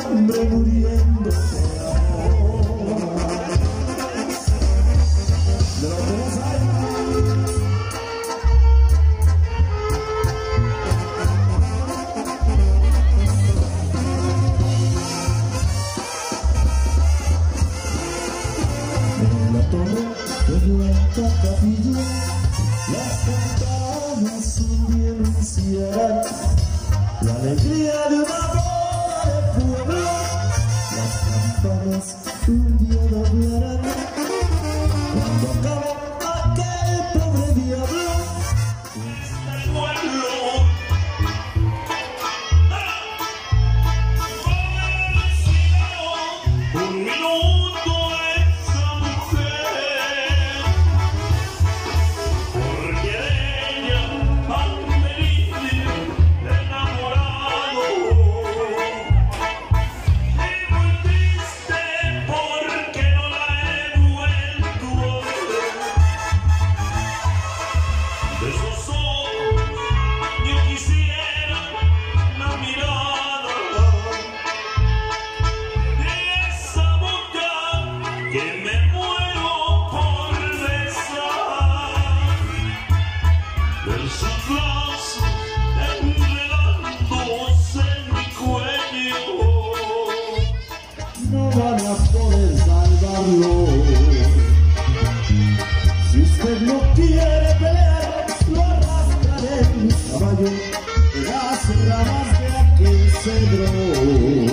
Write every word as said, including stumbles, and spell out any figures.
hambre muriéndose de amor. De lo que no sabe. En la torre de Blanca Capilla las campanas un día anunciarán la alegría de una boda de pueblo. Las campanas un día doblarán cuando acabe aquel pobre diablo. El pueblo un minuto esa mujer, porque de ella han venido enamorado, y muy triste porque no la he vuelto a ver. De esos ojos yo quisiera una mirada, de esa boca que me muero por besar, de esos brazos enredándose en mi cuello. No van a poder salvarlo. Si usted no quiere pelear, lo arrastraré en mi caballo de las ramas de aquel cedro.